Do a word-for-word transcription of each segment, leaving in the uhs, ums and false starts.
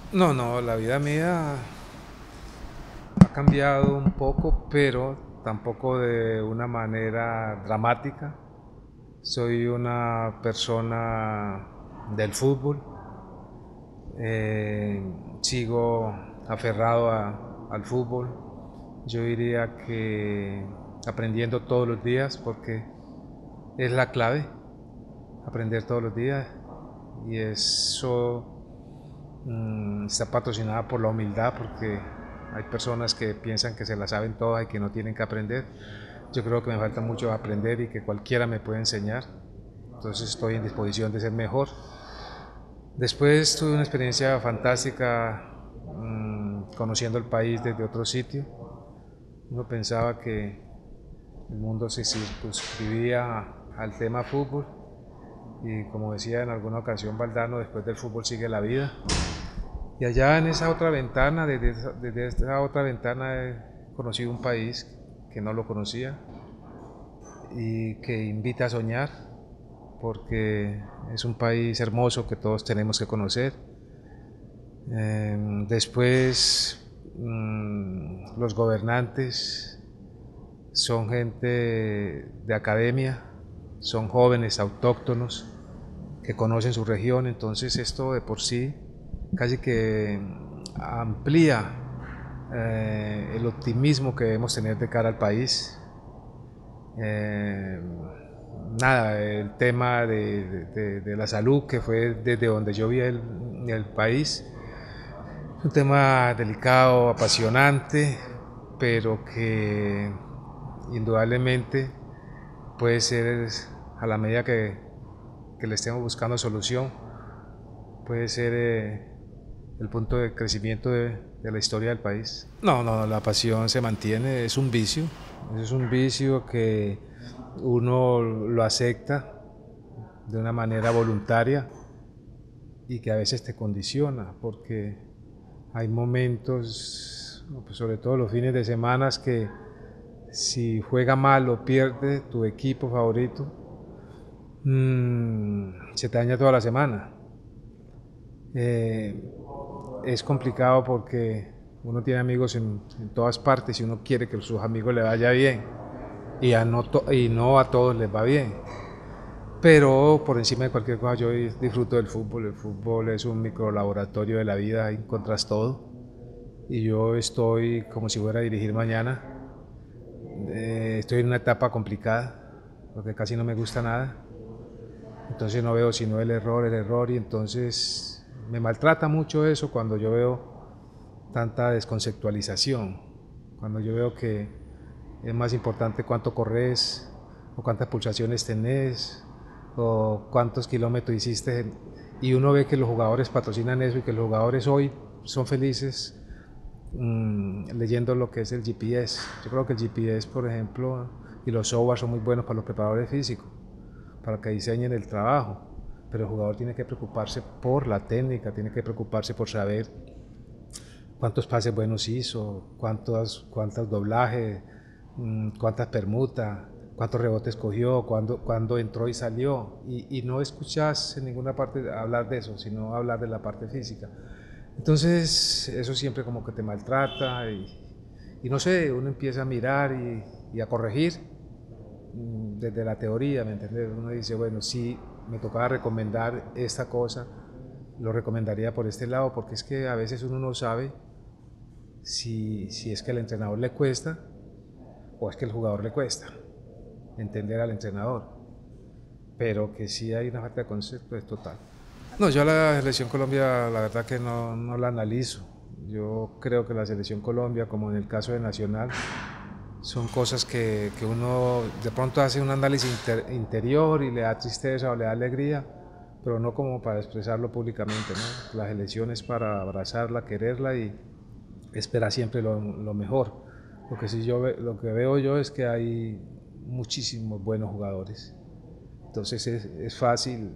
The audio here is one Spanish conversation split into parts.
No, no, la vida mía ha cambiado un poco, pero tampoco de una manera dramática. Soy una persona del fútbol, eh, sigo aferrado a- al fútbol. Yo diría que aprendiendo todos los días, porque es la clave, aprender todos los días. Y eso mm, está patrocinada por la humildad, porque hay personas que piensan que se la saben todas y que no tienen que aprender. Yo creo que me falta mucho aprender y que cualquiera me puede enseñar. Entonces estoy en disposición de ser mejor. Después tuve una experiencia fantástica mmm, conociendo el país desde otro sitio. Uno pensaba que el mundo se circunscribía al tema fútbol y, como decía en alguna ocasión Valdano, después del fútbol sigue la vida. Y allá en esa otra ventana, desde esa, desde esa otra ventana he conocido un país que no lo conocía y que invita a soñar, porque es un país hermoso que todos tenemos que conocer. Eh, después, mmm, los gobernantes son gente de academia, son jóvenes autóctonos que conocen su región, entonces esto de por sí casi que amplía eh, el optimismo que debemos tener de cara al país. Eh, Nada, el tema de, de, de, la salud, que fue desde donde yo vi el, el país, es un tema delicado, apasionante, pero que indudablemente puede ser, a la medida que, que le estemos buscando solución, puede ser eh, el punto de crecimiento de, de, la historia del país. No, no, la pasión se mantiene, es un vicio, es un vicio que uno lo acepta de una manera voluntaria y que a veces te condiciona, porque hay momentos, pues sobre todo los fines de semana, que si juega mal o pierde tu equipo favorito, mmm, se te daña toda la semana. Eh, es complicado porque uno tiene amigos en, en, todas partes y uno quiere que a sus amigos le vaya bien y, a no, y no a todos les va bien. Pero por encima de cualquier cosa yo disfruto del fútbol. El fútbol es un microlaboratorio de la vida, ahí encontrás todo. Y yo estoy como si fuera a dirigir mañana. Eh, estoy en una etapa complicada porque casi no me gusta nada. Entonces no veo sino el error, el error y entonces me maltrata mucho eso cuando yo veo tanta desconceptualización, cuando yo veo que es más importante cuánto corres o cuántas pulsaciones tenés o cuántos kilómetros hiciste, y uno ve que los jugadores patrocinan eso y que los jugadores hoy son felices mmm, leyendo lo que es el G P S. Yo creo que el G P S, por ejemplo, y los software son muy buenos para los preparadores físicos, para que diseñen el trabajo, pero el jugador tiene que preocuparse por la técnica, tiene que preocuparse por saber cuántos pases buenos hizo, cuántos, cuántos doblajes, mmm, cuántas permutas, cuántos rebotes cogió, cuándo, cuándo entró y salió. Y, y no escuchas en ninguna parte hablar de eso, sino hablar de la parte física. Entonces eso siempre como que te maltrata y, y no sé, uno empieza a mirar y, y a corregir mmm, desde la teoría, ¿me entiendes? Uno dice, bueno, si me tocaba recomendar esta cosa, lo recomendaría por este lado, porque es que a veces uno no sabe si, si es que al entrenador le cuesta o es que el jugador le cuesta entender al entrenador, pero que sí hay una falta de concepto es total. No, yo a la selección Colombia la verdad que no, no la analizo. Yo creo que la selección Colombia, como en el caso de Nacional, son cosas que, que uno de pronto hace un análisis inter, interior y le da tristeza o le da alegría, pero no como para expresarlo públicamente, ¿no? La selección es para abrazarla, quererla y esperar siempre lo, lo mejor. Lo que, sí yo, lo que veo yo es que hay muchísimos buenos jugadores. Entonces es, es fácil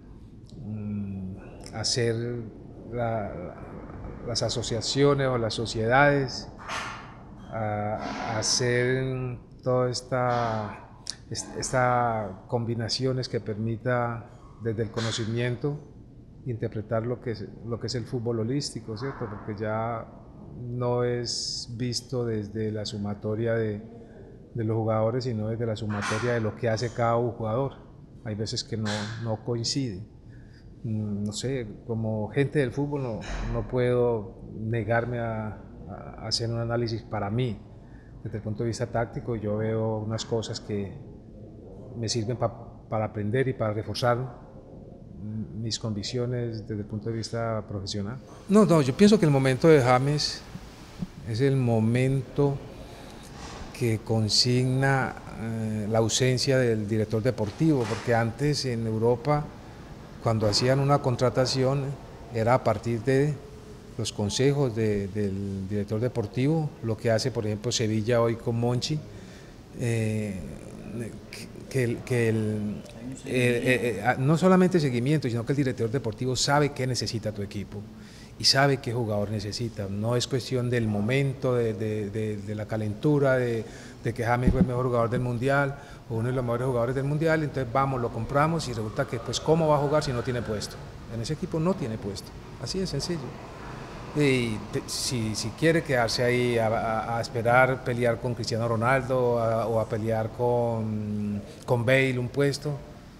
mmm, hacer la, la, las asociaciones o las sociedades, a, a hacer todas esta, esta combinaciones que permita desde el conocimiento interpretar lo que es, lo que es el fútbol holístico, ¿cierto? Porque ya no es visto desde la sumatoria de, de los jugadores, sino desde la sumatoria de lo que hace cada jugador. Hay veces que no, no coincide. No sé, como gente del fútbol no, no puedo negarme a, a hacer un análisis para mí. Desde el punto de vista táctico, yo veo unas cosas que me sirven pa, para aprender y para reforzar mis convicciones desde el punto de vista profesional. No, no, yo pienso que el momento de James es el momento que consigna eh, la ausencia del director deportivo, porque antes en Europa, cuando hacían una contratación, era a partir de los consejos de, del director deportivo, lo que hace por ejemplo Sevilla hoy con Monchi, eh, que, el, que el, eh, eh, no solamente seguimiento, sino que el director deportivo sabe qué necesita tu equipo y sabe qué jugador necesita. No es cuestión del momento, de, de, de, de la calentura, de, de que James fue el mejor jugador del mundial o uno de los mejores jugadores del mundial, entonces vamos, lo compramos y resulta que pues cómo va a jugar si no tiene puesto. En ese equipo no tiene puesto, así de sencillo. Y te, si, si quiere quedarse ahí a, a, a esperar pelear con Cristiano Ronaldo a, o a pelear con, con Bale un puesto,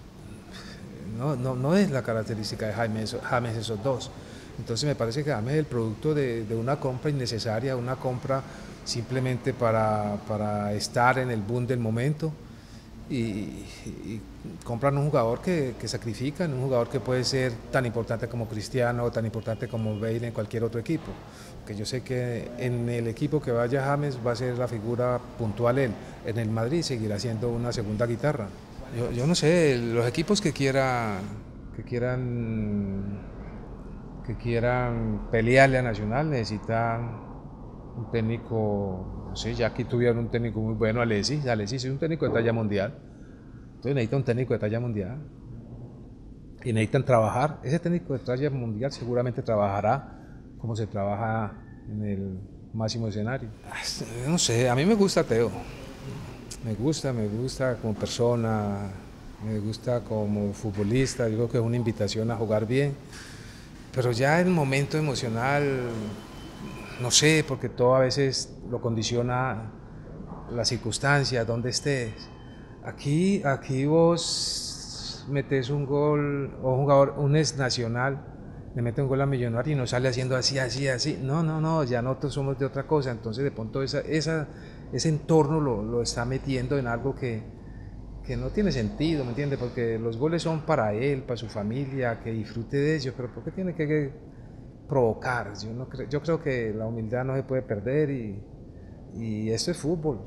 no, no, no es la característica de James, James esos dos. Entonces me parece que James es el producto de, de una compra innecesaria, una compra simplemente para, para estar en el boom del momento y, y compran un jugador que, que sacrifican, un jugador que puede ser tan importante como Cristiano o tan importante como Bale en cualquier otro equipo. Que yo sé que en el equipo que vaya James va a ser la figura puntual él, en el Madrid seguirá siendo una segunda guitarra. Yo, yo no sé, los equipos que, quiera, que quieran que quieran pelearle a Nacional necesitan un técnico, no sé, ya aquí tuvieron un técnico muy bueno, Alexis, Alexis es un técnico de talla mundial, entonces necesita un técnico de talla mundial y necesitan trabajar, ese técnico de talla mundial seguramente trabajará como se trabaja en el máximo escenario. No sé, a mí me gusta Teo, me gusta, me gusta como persona, me gusta como futbolista, yo creo que es una invitación a jugar bien, pero ya el momento emocional, no sé, porque todo a veces lo condiciona las circunstancias, donde estés. Aquí, aquí vos metes un gol, o un jugador, un ex nacional, le mete un gol a Millonario y no sale haciendo así, así, así. No, no, no, ya nosotros somos de otra cosa. Entonces de pronto esa, esa, ese entorno lo, lo está metiendo en algo que, que no tiene sentido, ¿me entiendes? Porque los goles son para él, para su familia, que disfrute de ellos, pero ¿por qué tiene que provocar? Yo, no creo, yo creo que la humildad no se puede perder y, y esto es fútbol.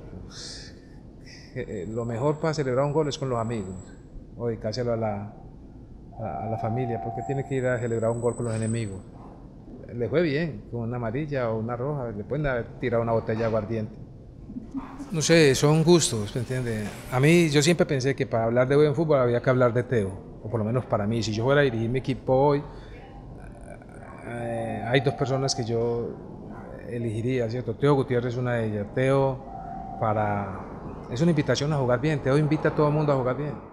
Lo mejor para celebrar un gol es con los amigos o dedicárselo a la, a, a la familia, porque tiene que ir a celebrar un gol con los enemigos. Le fue bien, con una amarilla o una roja, le pueden haber tirado una botella de aguardiente. No sé, son gustos, ¿me entiendes? A mí, yo siempre pensé que para hablar de buen fútbol había que hablar de Teo, o por lo menos para mí. Si yo fuera a dirigir mi equipo hoy, eh, hay dos personas que yo elegiría, ¿cierto? Teo Gutiérrez es una de ellas. Teo para... es una invitación a jugar bien, Teo invita a todo el mundo a jugar bien.